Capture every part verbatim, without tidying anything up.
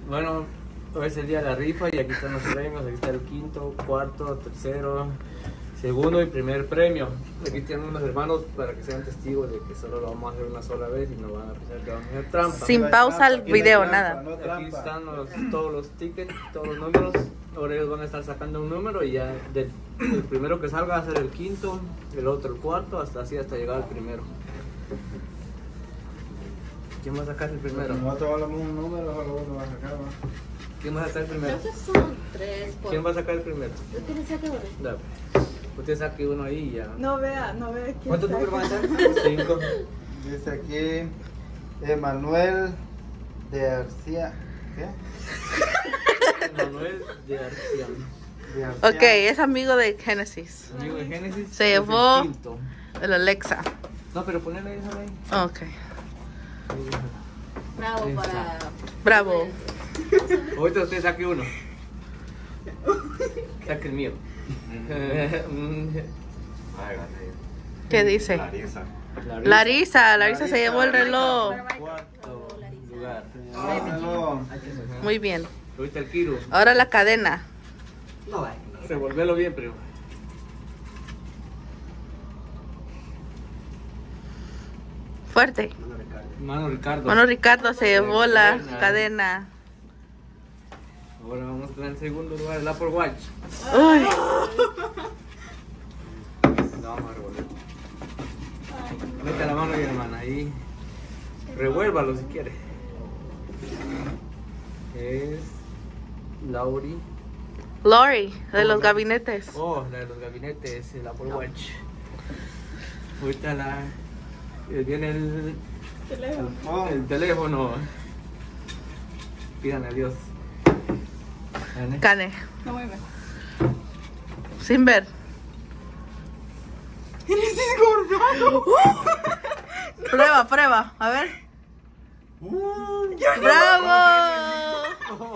Bueno, hoy es el día de la rifa y aquí están los premios. Aquí está el quinto, cuarto, tercero, segundo y primer premio. Aquí tienen unos hermanos para que sean testigos de que solo lo vamos a hacer una sola vez y no van a pensar que vamos a hacer trampa. Sin pausa el video, trampa, nada. no Aquí trampa. están los, todos los tickets, todos los números. Ahora ellos van a estar sacando un número y ya del, el primero que salga va a ser el quinto, el otro el cuarto, hasta así hasta llegar al primero. ¿Quién va a sacar el primero? Nosotros hablamos un número, solo uno va a sacar, ¿no? ¿Quién va a sacar el primero? Creo que son tres. Por... ¿Quién va a sacar el primero? Yo que le saque ahora. Dale. Usted saque uno ahí y ya. No vea, no vea quién ¿Cuántos saca. números van a ser? Cinco. Dice aquí Emanuel de García. ¿Qué? Manuel de García. De García. Ok, es amigo de Genesis. Amigo de Génesis. Se es el llevó- quinto. El Alexa. No, pero ponle ahí, déjalo ahí. Ok. Bravo Ahí está. para. Bravo. Ahorita usted saque uno. Saque el mío. ¿Qué dice? Larisa. Larisa, Larisa se llevó el reloj. Cuarto lugar. Pásalo. Muy bien. Ahorita el Kiro. Ahora la cadena. Revolvelo bien, primo. Fuerte. Mano Ricardo. Bueno, Ricardo se llevó la cadena. Ahora vamos con el segundo lugar, el Apple Watch. Uy. No, vamos a revolver. Mete la mano ahí, hermana, ahí. Revuélvalo si quiere. Es Lauri. Lori, de los gabinetes. Oh, la de los gabinetes, el Apple Watch. Ahorita la. eh, Viene el, Oh, el teléfono. Pídanle a Dios. Gane. Cane. No muy bien. Sin ver. ¡Eres engordado! Prueba, prueba. A ver. ¡Bravo!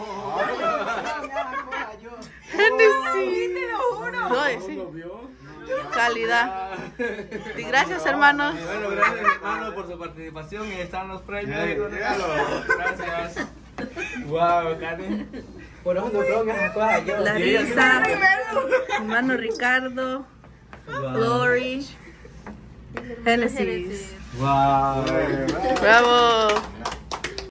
Genesis. ¡Te lo juro! Ay, sí. Calidad. Y gracias, hermanos. Bueno, gracias hermano por su participación y están los premios y los regalos. Gracias. Wow, Karen. Por eso no creo que se pueda yo. Larisa, hermano Ricardo, Lori, Genesis. Wow. Bravo.